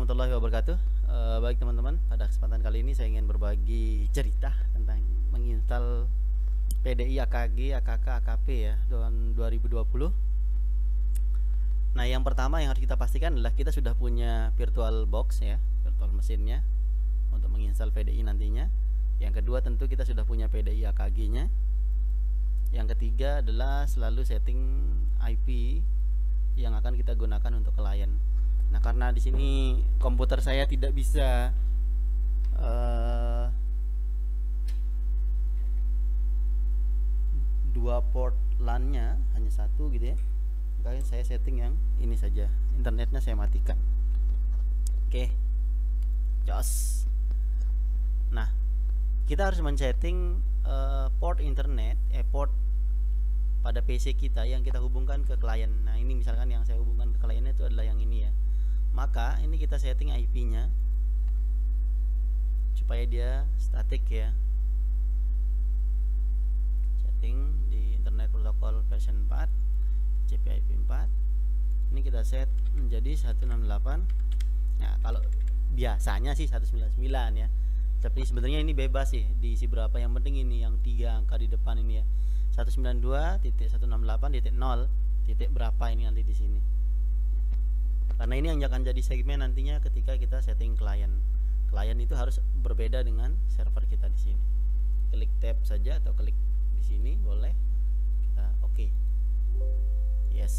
warahmatullahi wabarakatuh. Baik teman-teman, pada kesempatan kali ini saya ingin berbagi cerita tentang menginstal PDI AKG, AKK, AKP ya tahun 2020. Nah, yang pertama yang harus kita pastikan adalah kita sudah punya virtual box ya, virtual mesinnya untuk menginstal PDI nantinya. Yang kedua tentu kita sudah punya PDI AKG-nya. Yang ketiga adalah selalu setting IP yang akan kita gunakan untuk klien. Nah, karena di sini komputer saya tidak bisa dua port LAN-nya, hanya satu gitu ya. Makanya saya setting yang ini saja. Internetnya saya matikan. Oke. Jos. Nah, kita harus men-setting port internet, port pada PC kita yang kita hubungkan ke klien. Nah, ini misalkan yang saya hubungkan ke kliennya itu adalah yang ini ya. Maka ini kita setting IP-nya supaya dia static ya. Setting di Internet Protocol version 4, CPIP 4. Ini kita set menjadi 168. Nah, kalau biasanya sih 199 ya. Tapi sebenarnya ini bebas sih, diisi berapa, yang penting ini yang 3 angka di depan ini ya. 192.168.0 titik berapa ini nanti di sini. Karena ini yang akan jadi segmen nantinya ketika kita setting klien. Klien itu harus berbeda dengan server kita di sini. Klik tab saja atau klik di sini boleh. Kita oke. Yes.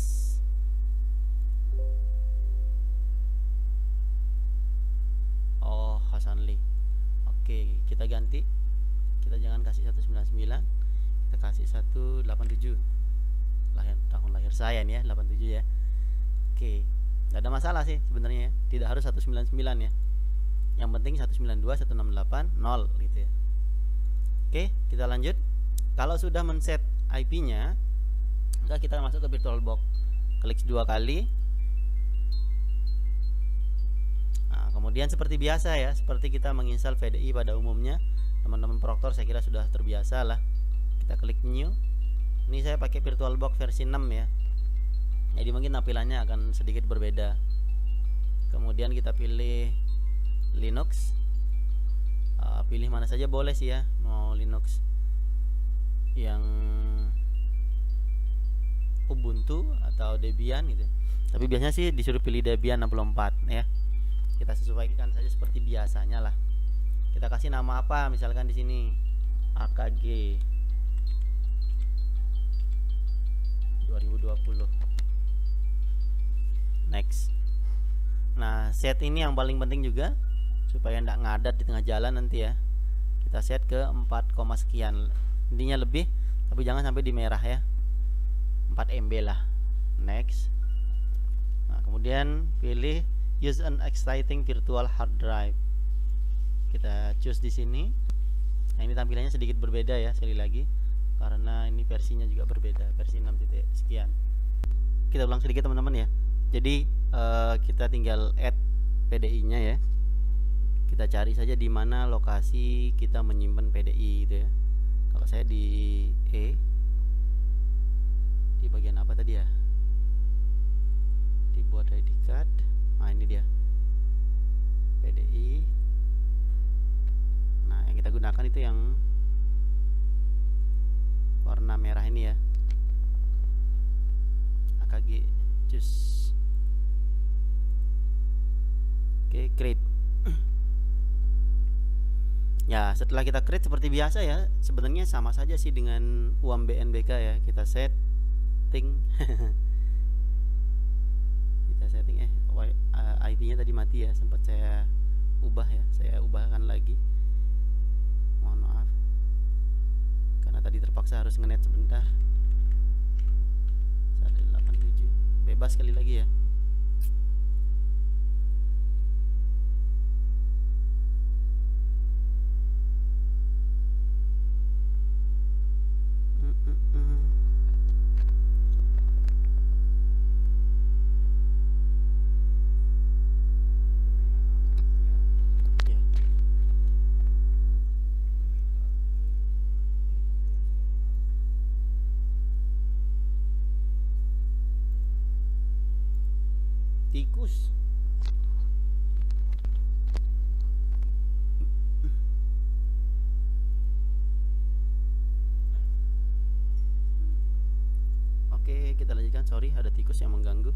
Oh, Hasanli. Oke, kita ganti. Kita jangan kasih 199. Kita kasih 187. Tahun lahir saya nih ya, 87 ya. Oke. Tidak ada masalah sih sebenarnya ya. Tidak harus 199 ya. Yang penting 192, 168, 0 gitu ya. Oke, kita lanjut. Kalau sudah men-set IP-nya, maka kita masuk ke VirtualBox. Klik 2 kali. Nah, kemudian seperti biasa ya, seperti kita menginstal VDI pada umumnya, teman-teman proktor saya kira sudah terbiasa lah. Kita klik new. Ini saya pakai VirtualBox versi 6 ya. Jadi mungkin tampilannya akan sedikit berbeda. Kemudian kita pilih Linux. Pilih mana saja boleh sih ya, mau Linux yang Ubuntu atau Debian gitu. Tapi biasanya sih disuruh pilih Debian 64 ya. Kita sesuaikan saja seperti biasanya lah. Kita kasih nama apa misalkan di sini AKG 2020. Next. Nah, set ini yang paling penting juga supaya tidak ngadat di tengah jalan nanti ya. Kita set ke 4, sekian. Intinya lebih, tapi jangan sampai di merah ya. 4 MB lah. Next. Nah, kemudian pilih use an exciting virtual hard drive. Kita choose di sini. Nah, ini tampilannya sedikit berbeda ya, sekali lagi karena ini versinya juga berbeda, versi 6 titik sekian. Kita ulang sedikit teman-teman ya. Jadi kita tinggal add PDI-nya ya. Kita cari saja di mana lokasi kita menyimpan PDI gitu ya. Kalau saya di di bagian apa tadi ya? Dibuat ID card. Nah, ini dia. PDI. Nah, yang kita gunakan itu yang warna merah ini ya. AKG choose. Oke, create. Ya, setelah kita create seperti biasa ya, sebenarnya sama saja sih dengan UAM BNBK ya. Kita setting kita setting IP-nya tadi mati ya, sempat saya ubah ya. Saya ubahkan lagi. Mohon maaf. Karena tadi terpaksa harus nge-net sebentar. 187. Bebas sekali lagi ya. sorry ada tikus yang mengganggu.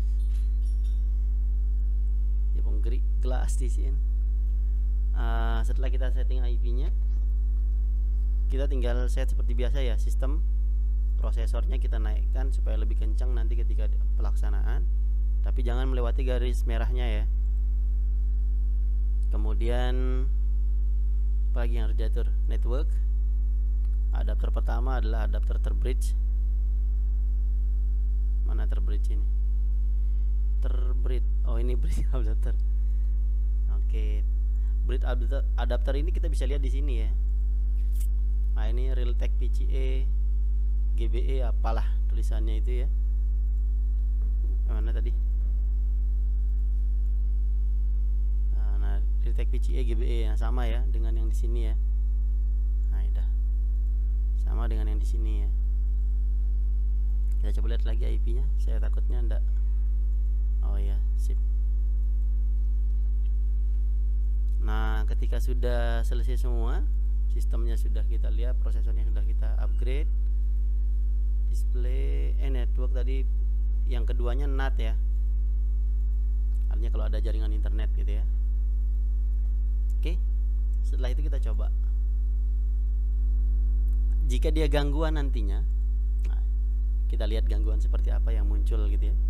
Ya penggeri gelas di sini. Setelah kita setting IP-nya, kita tinggal set seperti biasa ya, sistem prosesornya kita naikkan supaya lebih kencang nanti ketika pelaksanaan, tapi jangan melewati garis merahnya ya. Kemudian apalagi yang harus diatur? Network. Adapter pertama adalah adapter terbridge. Mana terbridge ini? Terbridge. Oh ini bridge adapter. Oke. Bridge adapter ini kita bisa lihat di sini ya. Nah ini Realtek PCIe GBE apalah tulisannya itu ya. Mana tadi? Nah Realtek PCIe GBE yang sama ya dengan yang di sini ya. Nah udah sama dengan yang di sini ya. Kita coba lihat lagi IP-nya. Saya takutnya enggak. Oh ya, sip. Nah, ketika sudah selesai semua, sistemnya sudah kita lihat, prosesornya sudah kita upgrade. Display network tadi yang keduanya NAT ya. Artinya kalau ada jaringan internet gitu ya. Oke. Setelah itu kita coba. Jika dia gangguan nantinya, nah, kita lihat gangguan seperti apa yang muncul gitu ya.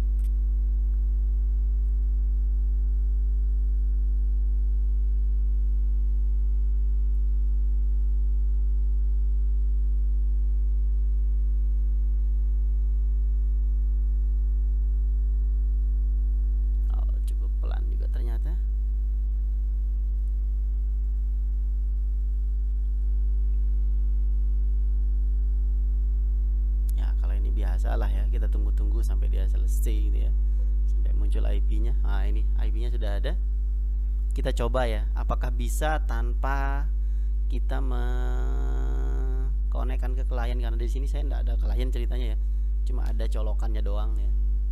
Biasalah ya, kita tunggu-tunggu sampai dia selesai gitu ya, sampai muncul IP-nya. Nah ini IP-nya sudah ada. Kita coba ya, apakah bisa tanpa kita mengkonekkan ke klien, karena di sini saya tidak ada klien ceritanya ya, cuma ada colokannya doang ya.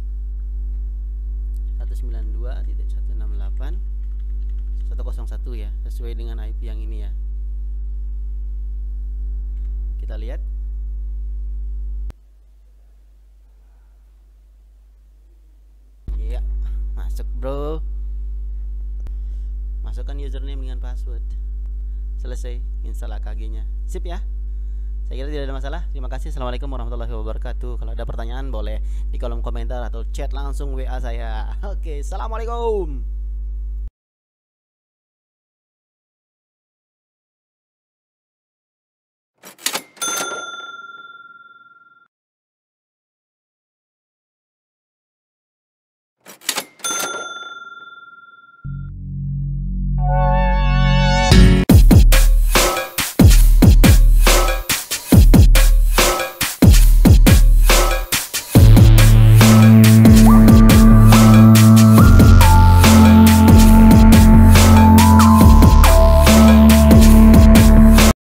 192.168.101 ya, sesuai dengan IP yang ini ya. Kita lihat. Iya, masuk bro. Masukkan username dengan password. Selesai, install AKG-nya. Sip ya. Saya kira tidak ada masalah. Terima kasih. Assalamualaikum warahmatullahi wabarakatuh. Kalau ada pertanyaan boleh di kolom komentar atau chat langsung WA saya. Oke, assalamualaikum.